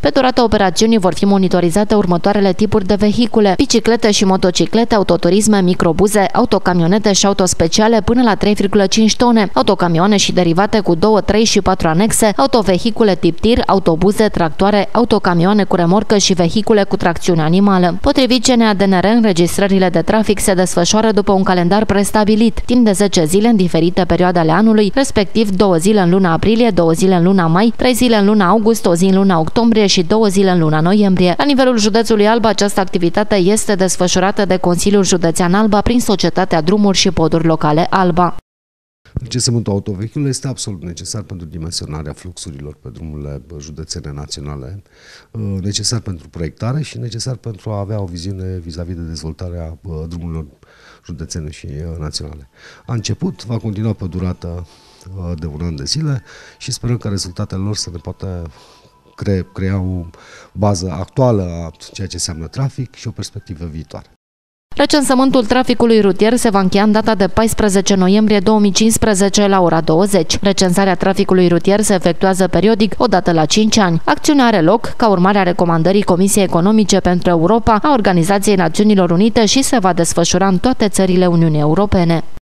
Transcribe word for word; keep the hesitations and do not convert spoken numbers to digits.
Pe durata operațiunii vor fi monitorizate următoarele tipuri de vehicule: biciclete și motociclete, autoturisme, microbuze, autocamionete și autospeciale până la trei virgulă cinci tone, autocamioane și derivate cu două, trei și patru anexe, autovehicule tip tir, autobuze, tractoare, autocamioane cu remorcă și vehicule cu tracțiune animală. Potrivit C N A D N R, înregistrările de trafic se desfășoară după un calendar prestabilit, timp de zece zile în diferite perioade ale anului, respectiv două zile în luna aprilie, două zile în luna mai, trei zile în luna august, o zi în luna octombrie și două zile în luna noiembrie. La nivelul județului Alba, această activitate este desfășurată de Consiliul Județean Alba prin Societatea Drumuri și Poduri Locale Alba. Recensământul autovehiculelor este absolut necesar pentru dimensionarea fluxurilor pe drumurile județene naționale, necesar pentru proiectare și necesar pentru a avea o viziune vis-a-vis de dezvoltarea drumurilor județene și naționale. A început, va continua pe durată de un an de zile și sperăm că rezultatele lor să ne poată cre crea o bază actuală a ceea ce înseamnă trafic și o perspectivă viitoare. Recensământul traficului rutier se va încheia în data de paisprezece noiembrie două mii cincisprezece la ora douăzeci. Recensarea traficului rutier se efectuează periodic, o dată la cinci ani. Acțiunea are loc ca urmare a recomandării Comisiei Economice pentru Europa a Organizației Națiunilor Unite și se va desfășura în toate țările Uniunii Europene.